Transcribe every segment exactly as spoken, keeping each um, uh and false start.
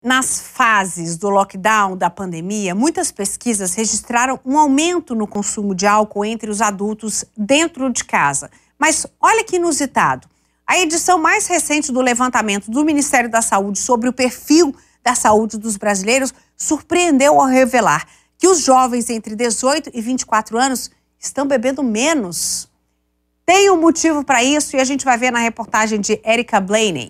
Nas fases do lockdown da pandemia, muitas pesquisas registraram um aumento no consumo de álcool entre os adultos dentro de casa. Mas olha que inusitado. A edição mais recente do levantamento do Ministério da Saúde sobre o perfil da saúde dos brasileiros surpreendeu ao revelar que os jovens entre dezoito e vinte e quatro anos estão bebendo menos. Tem um motivo para isso e a gente vai ver na reportagem de Erika Blaney.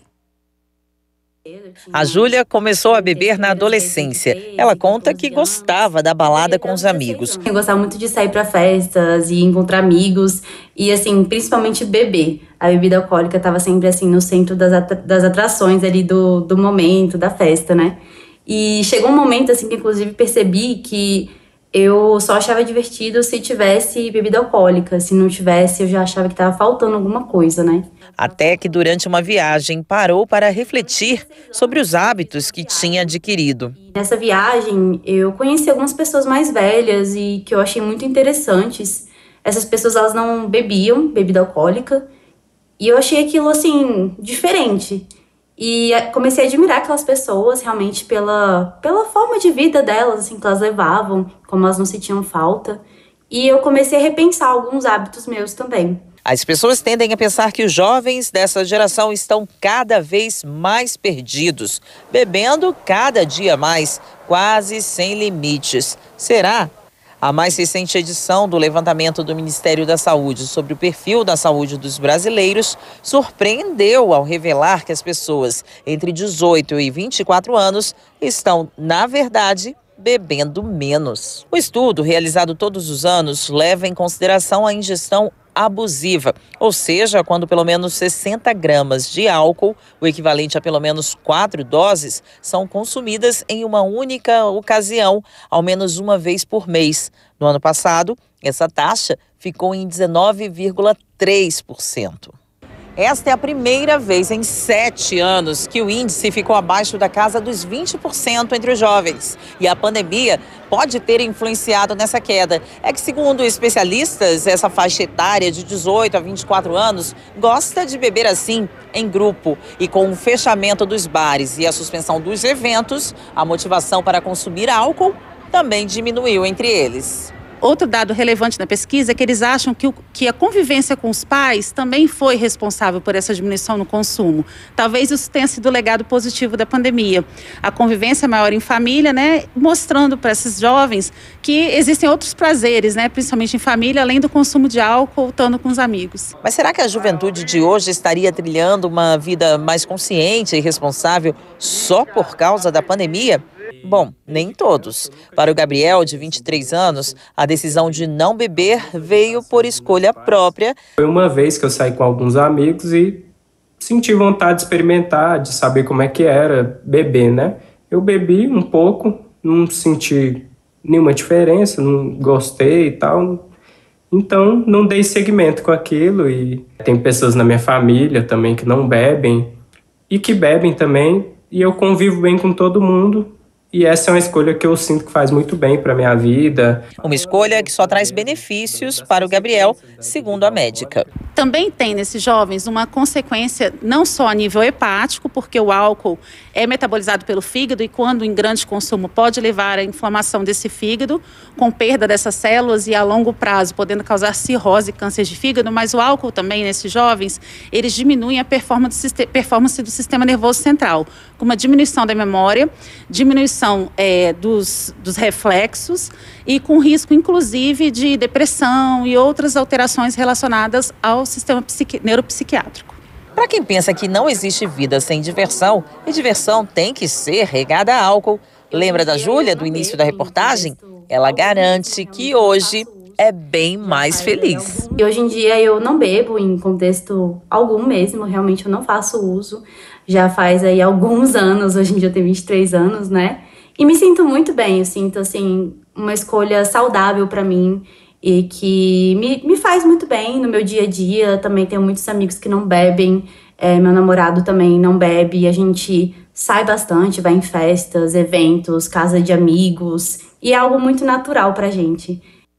A Júlia começou a beber na adolescência. Ela conta que gostava da balada com os amigos. Eu gostava muito de sair para festas e encontrar amigos e, assim, principalmente beber. A bebida alcoólica estava sempre, assim, no centro das, atra das atrações ali do, do momento, da festa, né? E chegou um momento, assim, que inclusive percebi que eu só achava divertido se tivesse bebida alcoólica. Se não tivesse, eu já achava que estava faltando alguma coisa, né? Até que durante uma viagem parou para refletir sobre os hábitos que tinha adquirido. Nessa viagem, eu conheci algumas pessoas mais velhas e que eu achei muito interessantes. Essas pessoas, elas não bebiam bebida alcoólica e eu achei aquilo, assim, diferente. E comecei a admirar aquelas pessoas realmente pela, pela forma de vida delas, assim, que elas levavam, como elas não sentiam falta. E eu comecei a repensar alguns hábitos meus também. As pessoas tendem a pensar que os jovens dessa geração estão cada vez mais perdidos, bebendo cada dia mais, quase sem limites. Será? A mais recente edição do levantamento do Ministério da Saúde sobre o perfil da saúde dos brasileiros surpreendeu ao revelar que as pessoas entre dezoito e vinte e quatro anos estão, na verdade, bebendo menos. O estudo, realizado todos os anos, leva em consideração a ingestão abusiva, ou seja, quando pelo menos sessenta gramas de álcool, o equivalente a pelo menos quatro doses, são consumidas em uma única ocasião, ao menos uma vez por mês. No ano passado, essa taxa ficou em dezenove vírgula três por cento. Esta é a primeira vez em sete anos que o índice ficou abaixo da casa dos vinte por cento entre os jovens. E a pandemia pode ter influenciado nessa queda. É que, segundo especialistas, essa faixa etária de dezoito a vinte e quatro anos gosta de beber assim, em grupo. E com o fechamento dos bares e a suspensão dos eventos, a motivação para consumir álcool também diminuiu entre eles. Outro dado relevante na pesquisa é que eles acham que, o, que a convivência com os pais também foi responsável por essa diminuição no consumo. Talvez isso tenha sido o legado positivo da pandemia. A convivência maior em família, né, mostrando para esses jovens que existem outros prazeres, né, principalmente em família, além do consumo de álcool, estando com os amigos. Mas será que a juventude de hoje estaria trilhando uma vida mais consciente e responsável só por causa da pandemia? Bom, nem todos. Para o Gabriel, de vinte e três anos, a decisão de não beber veio por escolha própria. Foi uma vez que eu saí com alguns amigos e senti vontade de experimentar, de saber como é que era beber, né? Eu bebi um pouco, não senti nenhuma diferença, não gostei e tal. Então, não dei seguimento com aquilo. E tem pessoas na minha família também que não bebem e que bebem também. E eu convivo bem com todo mundo. E essa é uma escolha que eu sinto que faz muito bem para a minha vida. Uma escolha que só traz benefícios para o Gabriel, segundo a médica. Também tem nesses jovens uma consequência não só a nível hepático, porque o álcool é metabolizado pelo fígado e quando em grande consumo pode levar à inflamação desse fígado, com perda dessas células e a longo prazo podendo causar cirrose e câncer de fígado, mas o álcool também nesses jovens, eles diminuem a performance, performance do sistema nervoso central, com uma diminuição da memória, diminuição é, dos, dos reflexos e com risco inclusive de depressão e outras alterações relacionadas ao sistema psiqui- neuropsiquiátrico. Para quem pensa que não existe vida sem diversão, e diversão tem que ser regada a álcool, lembra da Júlia do início da reportagem? Ela garante que hoje é bem mais feliz. E hoje em dia eu não bebo em contexto algum mesmo, realmente eu não faço uso. Já faz aí alguns anos, hoje em dia eu tenho vinte e três anos, né? E me sinto muito bem, eu sinto assim uma escolha saudável para mim e que me, me faz muito bem no meu dia a dia. Também tenho muitos amigos que não bebem, é, meu namorado também não bebe, a gente sai bastante, vai em festas, eventos, casa de amigos e é algo muito natural pra gente.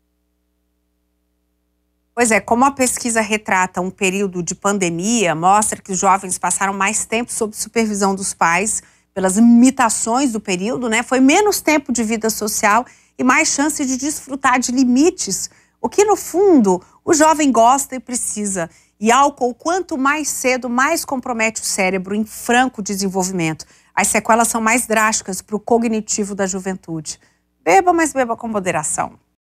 Pois é, como a pesquisa retrata um período de pandemia, mostra que os jovens passaram mais tempo sob supervisão dos pais, pelas limitações do período, né? Foi menos tempo de vida social e mais chance de desfrutar de limites, o que, no fundo, o jovem gosta e precisa. E álcool, quanto mais cedo, mais compromete o cérebro em franco desenvolvimento. As sequelas são mais drásticas para o cognitivo da juventude. Beba, mas beba com moderação.